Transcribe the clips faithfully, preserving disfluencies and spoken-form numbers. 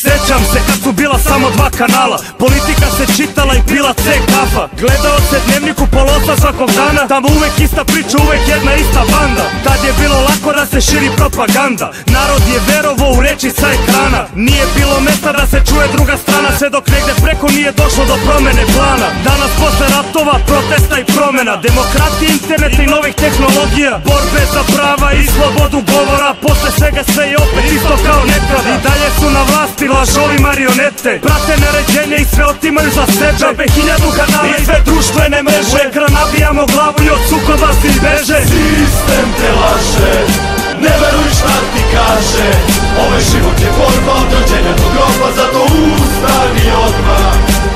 Sjećam se kad su bila samo dva kanala, politika se čitala i pila C kafa. Gledao se Dnevnik u polosa svakog dana, tamo uvek ista priča, uvek jedna ista banda. Tad je bilo lako da se širi propaganda, narod je verovo u reči sa ekrana. Nije bilo mesta da se čuje druga strana, sve dok negde preko nije došlo do promene plana. Danas posle ratova, protesta i promena, demokratije, interneta i novih tehnologija, borbe za prava i slobodu govora. Posle svega sve je opet isto kao nekada, i dalje su na vlasti lažovi marionete, prate naređenje i sve otimaju za sebe. Džabe hiljadu kanala i sve društvene mreže, u ekran nabijamo glavu i od sukoba svi beže. Sistem te laže, ne veruj šta ti kaže, ovaj život je borba od rođenja do groba, zato ustani odmah.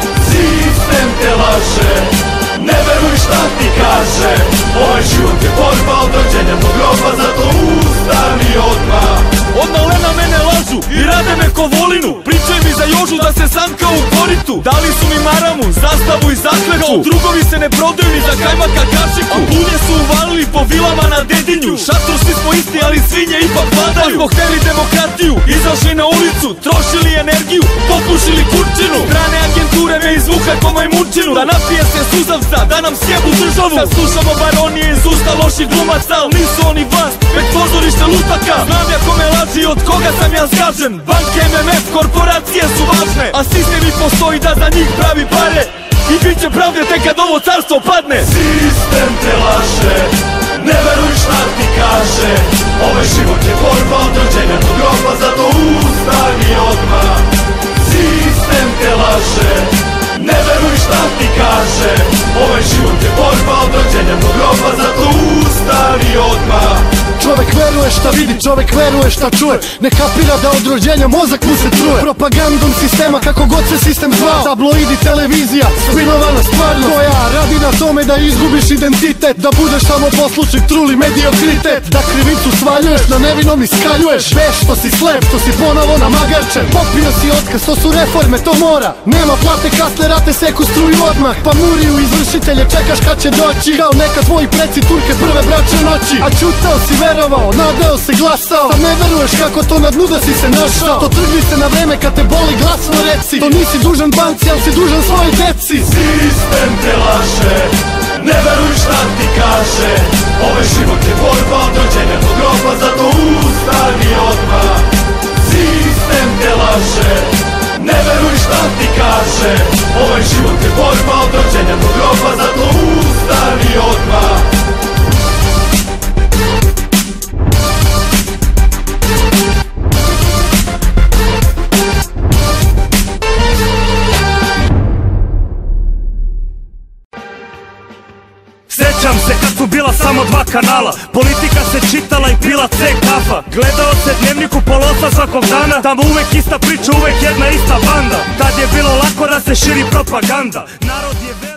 Sistem te laže, ne veruj šta ti kaže, ovaj život je borba od rođenja do groba, zato ustani odmah. Od malena mene lažu i rade me ko volinu, pričaju mi za Jožu da se sanka u koritu. Dali su mi maramu, zastavu i zakletvu, drugovi se ne prodaju ni za kajmaka kašiku. A bulje su uvalili po vilama na Dedinju, šatru svi smo isti ali svinje ipak vladaju. Smo hteli demokratiju, izašli na ulicu, trošili energiju, popušili kurčinu. Strane agenture me izvuka ko majmunčinu, da napije se suzavca, da nam sjebu državu. Sad slušamo baronije iz usta loših glumaca, al nisu oni vlast, već pozorište lutaka. Znam ja kome laži, od koga sam ja zgažen, banke, M M F, korporacije su važne, a sistem i postoji da za njih pravi pare. I bit će pravde tek kad ovo carstvo padne. Sistem te laže, ne veruj šta ti kaže, ovaj život je borba od rođenja do groba, zato ustani odmah. Sistem te laže, ne veruj šta ti kaže, ovaj život je borba od rođenja do groba, zato ustani odmah. Čovek veruje šta vidi, čovek veruje šta čuje, ne kapira da od rođenja mozak mu se truje. Propagandom sistema kako god se sistem zvao, tabloidi, televizija, spinovana stvarnost koja radi na tome da izgubiš identitet, da budeš samo poslušnik, truli mediokritet, da krivicu svaljuješ, na nevinom iskaljuješ. Veš što si slep, što si ponovo namagarčen, popio si otkaz, to su reforme, to mora. Nema plate, kasne rate, seku struju odmah, pa muriju izvršitelje, čekaš kad će doći, kao neka tvoji preci Turke prve braće noći. A čutao si, verovao, nadao se, glasao, sad ne veruješ kako to na dnu da si se našao. To trgli se na vreme kad te boli, glasno reci, to nisi dužan banci, ali si dužan svojoj deci. Sistem te laže, ne veruj šta ti kaže, ovaj život je borba od rođenja do groba, zato ustani odmah. Sistem te laže, ne veruj šta ti kaže, ovaj život je borba od rođenja do groba, zato ustani odmah. Sjećam se kad su bila samo dva kanala, politika se čitala i pila C kafa. Gledao se Dnevnik u polosa svakog dana, tamo uvek ista priča, uvek jedna ista banda. Tad je bilo lako da se širi propaganda, narod je